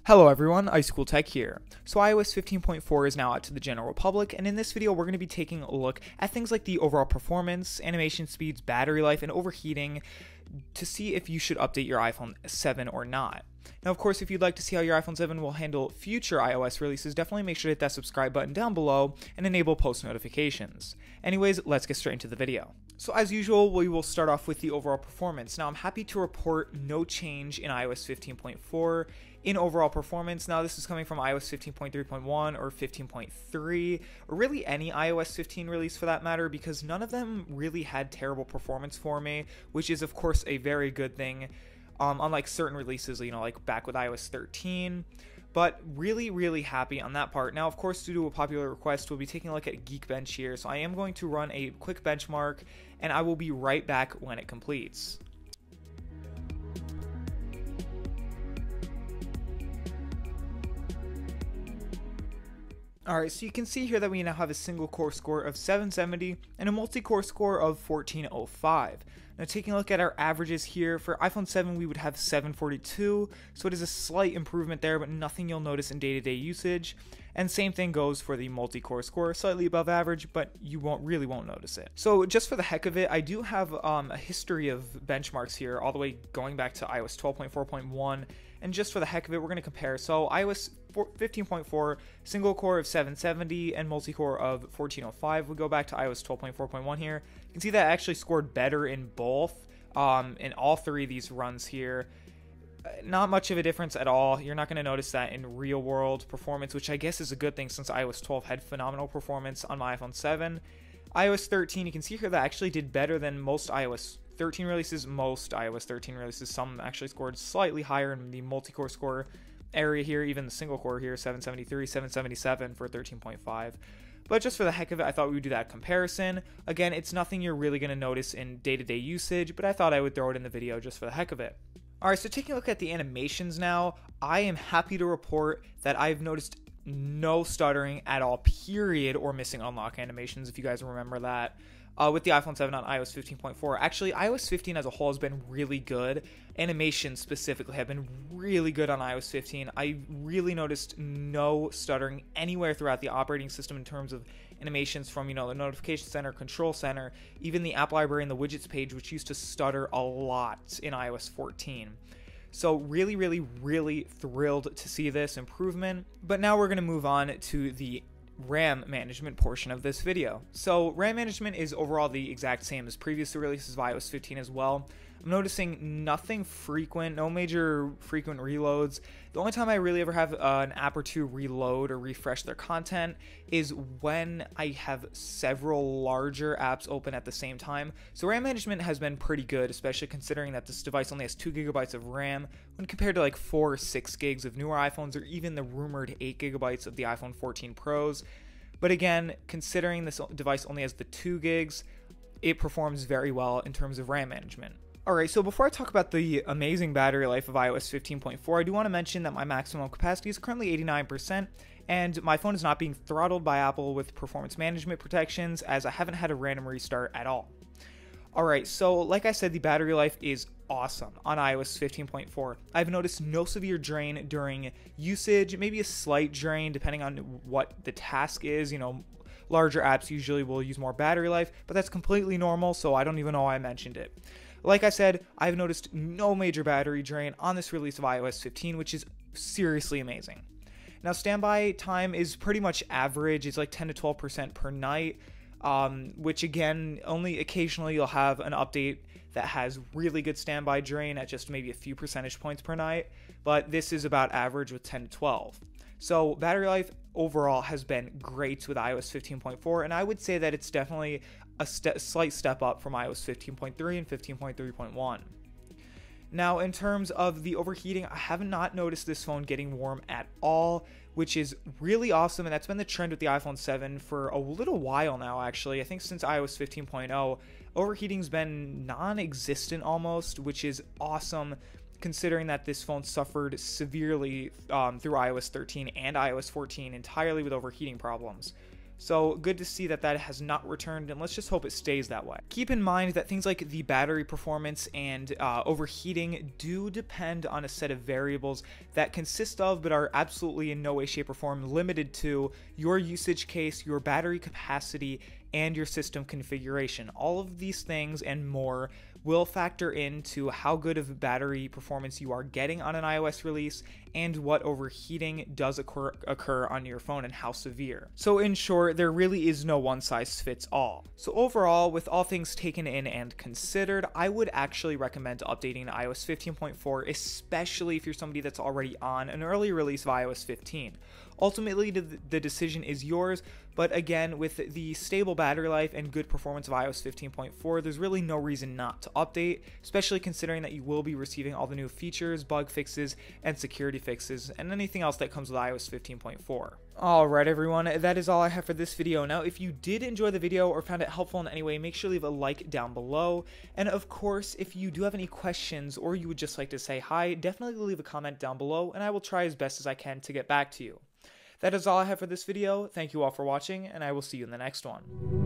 Hello everyone, iSchool Tech here. So iOS 15.4 is now out to the general public, and in this video we're going to be taking a look at things like the overall performance, animation speeds, battery life, and overheating to see if you should update your iPhone 7 or not. Now of course, if you'd like to see how your iPhone 7 will handle future iOS releases, definitely make sure to hit that subscribe button down below and enable post notifications. Anyways, let's get straight into the video. So as usual, we will start off with the overall performance. Now I'm happy to report no change in iOS 15.4 in overall performance. Now this is coming from iOS 15.3.1 or 15.3, or really any iOS 15 release for that matter, because none of them really had terrible performance for me, which is of course a very good thing, unlike certain releases, like back with iOS 13. But really happy on that part. Now, of course, due to a popular request, we'll be taking a look at Geekbench here. So I am going to run a quick benchmark, and I will be right back when it completes. Alright, so you can see here that we now have a single core score of 770 and a multi-core score of 1405. Now taking a look at our averages here, for iPhone 7 we would have 742, so it is a slight improvement there, but nothing you'll notice in day-to-day usage. And same thing goes for the multi-core score, slightly above average, but you really won't notice it. So just for the heck of it, I do have a history of benchmarks here, all the way going back to iOS 12.4.1, and just for the heck of it, we're going to compare. So iOS 15.4, single core of 770 and multi-core of 1405. We go back to iOS 12.4.1 here. You can see that I actually scored better in both, in all three of these runs here. Not much of a difference at all. You're not going to notice that in real world performance, which I guess is a good thing since iOS 12 had phenomenal performance on my iPhone 7. iOS 13, you can see here that I actually did better than most iOS 13 releases. Some actually scored slightly higher in the multi-core score area here, even the single core here, 773, 777 for 13.5. But just for the heck of it, I thought we would do that comparison. Again, it's nothing you're really going to notice in day-to-day usage, but I thought I would throw it in the video just for the heck of it. Alright, so taking a look at the animations now, I am happy to report that I've noticed no stuttering at all, period, or missing unlock animations, if you guys remember that. With the iPhone 7 on iOS 15.4. Actually, iOS 15 as a whole has been really good. Animations specifically have been really good on iOS 15. I really noticed no stuttering anywhere throughout the operating system in terms of animations from, the notification center, control center, even the app library and the widgets page, which used to stutter a lot in iOS 14. So really thrilled to see this improvement. But now we're going to move on to the RAM management portion of this video. So RAM management is overall the exact same as previous releases of iOS 15 as well. I'm noticing nothing frequent, no major frequent reloads. The only time I really ever have an app or two reload or refresh their content is when I have several larger apps open at the same time. So RAM management has been pretty good, especially considering that this device only has 2 GB of RAM when compared to like 4 or 6 gigs of newer iPhones, or even the rumored 8 GB of the iPhone 14 Pros. But again, considering this device only has the 2 gigs, it performs very well in terms of RAM management. Alright, so before I talk about the amazing battery life of iOS 15.4, I do want to mention that my maximum capacity is currently 89%, and my phone is not being throttled by Apple with performance management protections, as I haven't had a random restart at all. Alright, so like I said, the battery life is awesome on iOS 15.4. I've noticed no severe drain during usage, maybe a slight drain depending on what the task is. Larger apps usually will use more battery life, but that's completely normal, so I don't even know why I mentioned it. Like I said, I've noticed no major battery drain on this release of iOS 15, which is seriously amazing. Now, standby time is pretty much average. It's like 10 to 12% per night, which again, only occasionally you'll have an update that has really good standby drain at just maybe a few percentage points per night, but this is about average with 10 to 12. So battery life overall has been great with iOS 15.4, and I would say that it's definitely a slight step up from iOS 15.3 and 15.3.1. Now, in terms of the overheating, I have not noticed this phone getting warm at all, which is really awesome, and that's been the trend with the iPhone 7 for a little while now, actually. I think since iOS 15.0, overheating's been non-existent almost, which is awesome, considering that this phone suffered severely through iOS 13 and iOS 14 entirely with overheating problems. So good to see that that has not returned, and let's just hope it stays that way. Keep in mind that things like the battery performance and overheating do depend on a set of variables that consist of, but are absolutely in no way, shape, or form limited to your usage case, your battery capacity, and your system configuration. All of these things and more will factor into how good of battery performance you are getting on an iOS release and what overheating does occur on your phone and how severe. So in short, there really is no one size fits all. So overall, with all things taken in and considered, I would actually recommend updating to iOS 15.4, especially if you're somebody that's already on an early release of iOS 15. Ultimately, the decision is yours, but again, with the stable battery life and good performance of iOS 15.4, there's really no reason not to update, especially considering that you will be receiving all the new features, bug fixes, and security fixes, and anything else that comes with iOS 15.4. Alright everyone, that is all I have for this video. Now, if you did enjoy the video or found it helpful in any way, make sure to leave a like down below. And of course, if you do have any questions or you would just like to say hi, definitely leave a comment down below, and I will try as best as I can to get back to you. That is all I have for this video. Thank you all for watching, and I will see you in the next one.